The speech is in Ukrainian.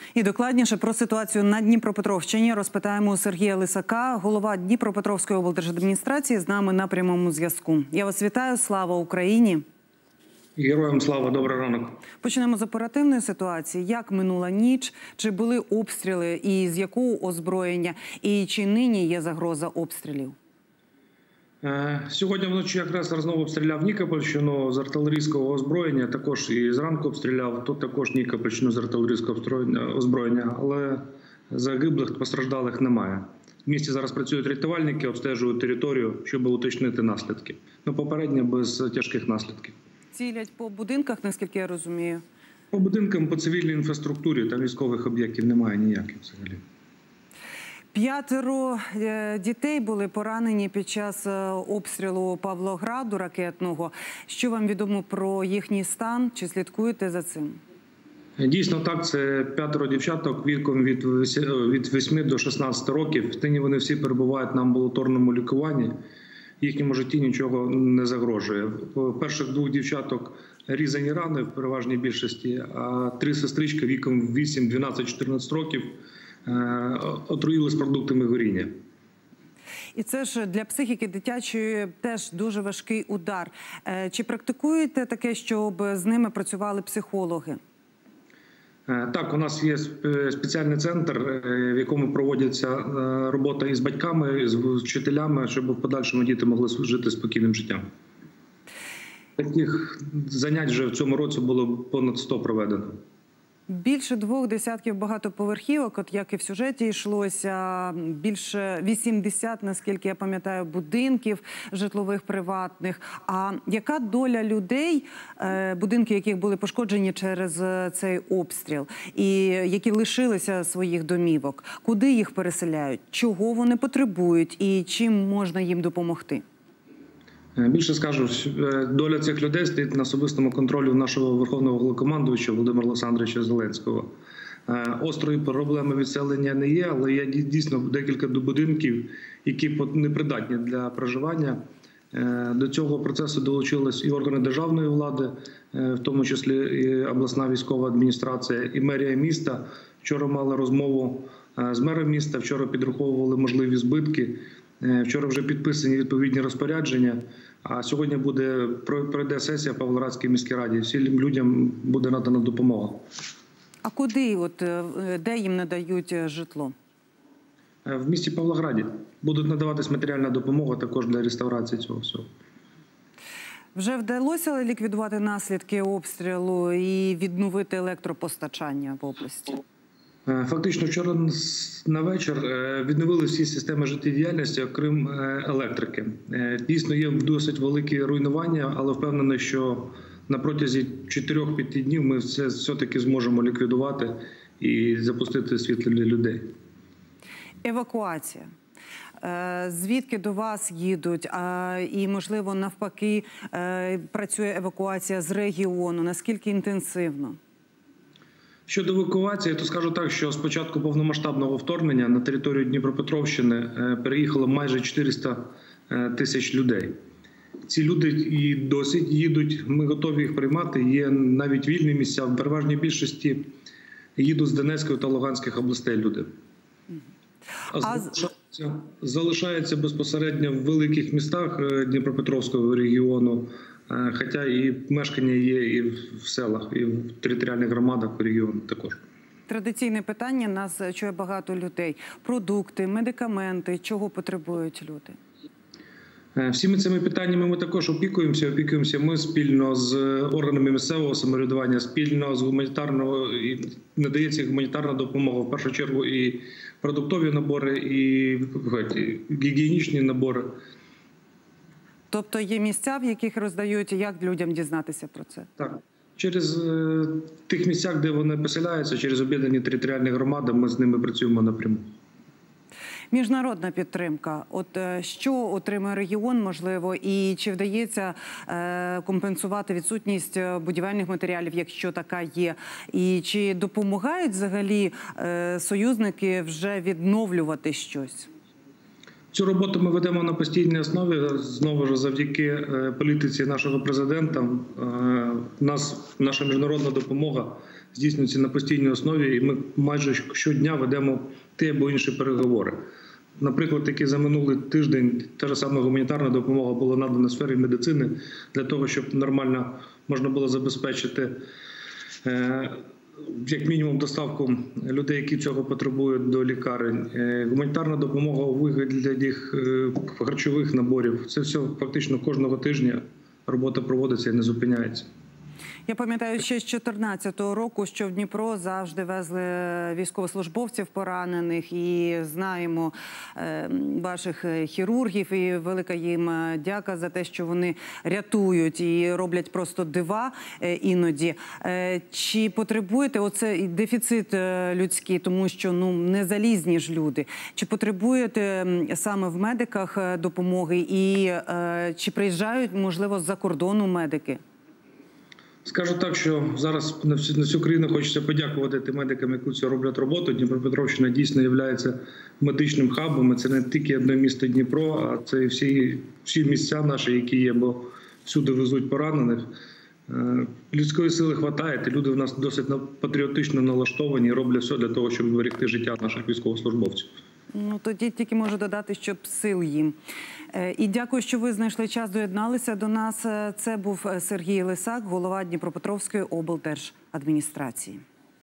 І докладніше про ситуацію на Дніпропетровщині розпитаємо у Сергія Лисака, голова Дніпропетровської облдержадміністрації, з нами на прямому зв'язку. Я вас вітаю, слава Україні! Героям слава, добрий ранок. Почнемо з оперативної ситуації. Як минула ніч? Чи були обстріли і з якого озброєння? І чи нині є загроза обстрілів? Сьогодні вночі агресор знову обстріляв Нікопольщину з артилерійського озброєння. Також і зранку обстріляв, тут також Нікопольщину з артилерійського озброєння. Але загиблих, постраждалих немає. В місті зараз працюють рятувальники, обстежують територію, щоб уточнити наслідки. Попередньо без тяжких наслідків. Цілять по будинках, наскільки я розумію? По будинкам, по цивільній інфраструктурі та військових об'єктів немає ніяких взагалі. 5 дітей були поранені під час обстрілу Павлограду ракетного. Що вам відомо про їхній стан? Чи слідкуєте за цим? Дійсно так, це 5 дівчаток віком від 8 до 16 років. Нині вони всі перебувають на амбулаторному лікуванні. Їхньому житті нічого не загрожує. Перших 2 дівчаток різані рани в переважній більшості, а 3 сестрички віком 8, 12, 14 років отруїли з продуктами горіння. І це ж для психіки дитячої теж дуже важкий удар. Чи практикуєте таке, щоб з ними працювали психологи? Так, у нас є спеціальний центр, в якому проводиться робота із батьками, з вчителями, щоб в подальшому діти могли жити спокійним життям. Таких занять вже в цьому році було понад 100 проведено. Більше 2 десятків багатоповерхівок, от як і в сюжеті йшлося, більше 80, наскільки я пам'ятаю, будинків житлових приватних. А яка доля людей, будинки яких були пошкоджені через цей обстріл, і які лишилися своїх домівок? Куди їх переселяють? Чого вони потребують? І чим можна їм допомогти? Більше скажу, доля цих людей стоїть на особистому контролі нашого Верховного Головнокомандувача Володимира Олександровича Зеленського. Острої проблеми відселення не є, але є дійсно декілька будинків, які непридатні для проживання. До цього процесу долучились і органи державної влади, в тому числі і обласна військова адміністрація, і мерія міста. Вчора мали розмову з мером міста, вчора підраховували можливі збитки. Вчора вже підписані відповідні розпорядження, а сьогодні пройде сесія в Павлоградській міській раді. Всім людям буде надана допомога. А куди, де їм надають житло? В місті Павлограді. Будуть надаватись матеріальна допомога також для реставрації цього всього. Вже вдалося ліквідувати наслідки обстрілу і відновити електропостачання в області? Фактично, вчора на вечір відновили всі системи життєдіяльності, окрім електрики. Дійсно, є досить великі руйнування, але впевнений, що на протязі 4-5 днів ми це все-таки зможемо ліквідувати і запустити світло для людей. Евакуація. Звідки до вас їдуть? І, можливо, навпаки, працює евакуація з регіону? Наскільки інтенсивно? Щодо евакуації, то скажу так, що з початку повномасштабного вторгнення на територію Дніпропетровщини переїхало майже 400 тисяч людей. Ці люди і досі їдуть, ми готові їх приймати, є навіть вільні місця, в переважній більшості їдуть з Донецької та Луганських областей люди. Залишаються безпосередньо в великих містах Дніпропетровського регіону, хоча і мешкання є і в селах, і в територіальних громадах регіону також. Традиційне питання, нас чує багато людей. Продукти, медикаменти, чого потребують люди? Всіми цими питаннями ми також опікуємося ми спільно з органами місцевого самоврядування, спільно з надається гуманітарна допомога, в першу чергу і продуктові набори, і гігієнічні набори. Тобто є місця, в яких роздають, як людям дізнатися про це? Так. Через тих місцях, де вони поселяються, через об'єднані територіальні громади, ми з ними працюємо напряму. Міжнародна підтримка. От що отримує регіон, можливо, і чи вдається компенсувати відсутність будівельних матеріалів, якщо така є? І чи допомагають взагалі союзники вже відновлювати щось? Цю роботу ми ведемо на постійній основі, знову ж завдяки політиці нашого президента. Наша міжнародна допомога здійснюється на постійній основі, і ми майже щодня ведемо ті або інші переговори. Наприклад, таки за минулий тиждень та ж сама гуманітарна допомога була надана сфері медицини для того, щоб нормально можна було забезпечити як мінімум доставку людей, які цього потребують, до лікарень. Гуманітарна допомога у вигляді харчових наборів. Це все фактично кожного тижня робота проводиться і не зупиняється. Я пам'ятаю ще з 2014 року, що в Дніпро завжди везли військовослужбовців поранених, і знаємо ваших хірургів, і велика їм дяка за те, що вони рятують і роблять просто дива іноді. Чи потребуєте, оце дефіцит людський, тому що не залізні ж люди, чи потребуєте саме в медиках допомоги, і чи приїжджають, можливо, з-за кордону медики? Скажу так, що зараз на всю країну хочеться подякувати тим медикам, які цю роблять роботу. Дніпропетровщина дійсно є медичним хабом. Це не тільки одне місто Дніпро, а це і всі місця наші, які є, бо всюди везуть поранених. Людської сили вистачає, і люди в нас досить патріотично налаштовані і роблять все для того, щоб зберегти життя наших військовослужбовців. Тоді тільки можу додати, щоб сил їм. І дякую, що ви знайшли час, доєдналися до нас. Це був Сергій Лисак, голова Дніпропетровської облдержадміністрації.